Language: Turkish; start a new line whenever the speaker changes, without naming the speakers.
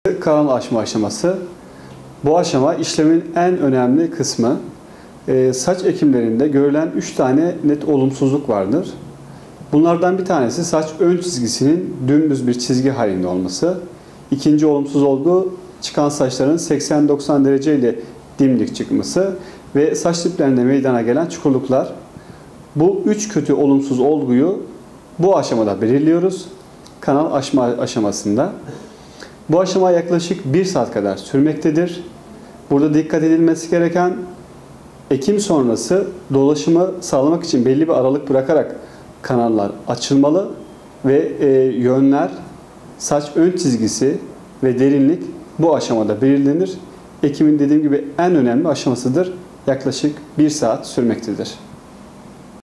Kanal açma aşaması. Bu aşama işlemin en önemli kısmı. Saç ekimlerinde görülen 3 tane net olumsuzluk vardır. Bunlardan bir tanesi saç ön çizgisinin dümdüz bir çizgi halinde olması. İkinci olumsuz olgu çıkan saçların 80-90 derece ile dimdik çıkması ve saç diplerinde meydana gelen çukurluklar. Bu 3 kötü olumsuz olguyu bu aşamada belirliyoruz. Kanal açma aşamasında. Bu aşama yaklaşık 1 saat kadar sürmektedir. Burada dikkat edilmesi gereken ekim sonrası dolaşımı sağlamak için belli bir aralık bırakarak kanallar açılmalı ve yönler, saç ön çizgisi ve derinlik bu aşamada belirlenir. Ekimin dediğim gibi en önemli aşamasıdır. Yaklaşık 1 saat sürmektedir.